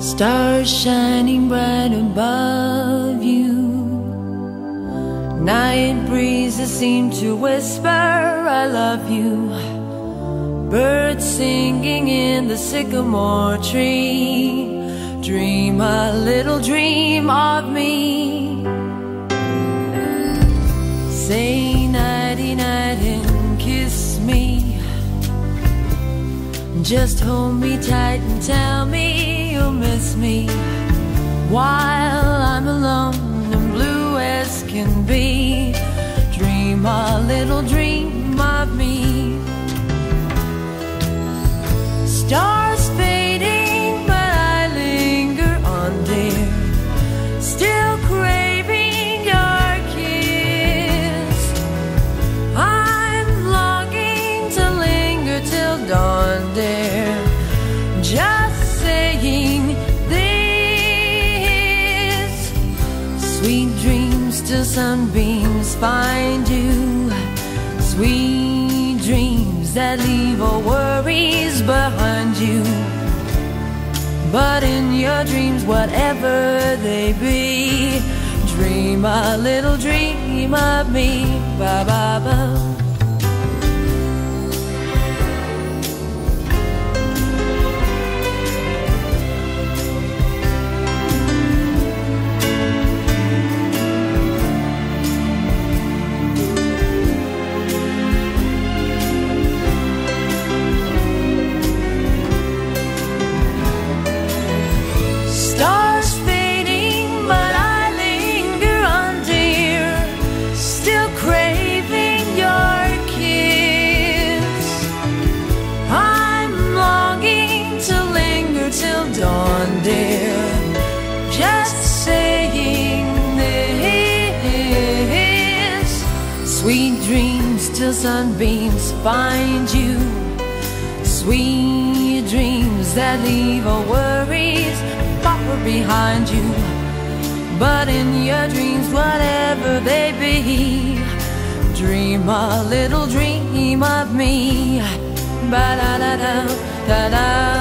Stars shining bright above you. Night breezes seem to whisper, I love you. Birds singing in the sycamore tree. Dream a little dream of me. Say nighty night and kiss me. Just hold me tight and tell me you'll miss me while I'm alone and blue as can be. Dream a little dream of me. Stars fading, but I linger on, dear, still craving your kiss. I'm longing to linger till dawn, dear, just saying this. Sweet dreams till sunbeams find you. Sweet dreams that leave all worries behind you. But in your dreams, whatever they be, dream a little dream of me. Ba ba ba. Sweet dreams till sunbeams find you. Sweet dreams that leave all worries far behind you. But in your dreams, whatever they be, dream a little dream of me. Ba da da da da da.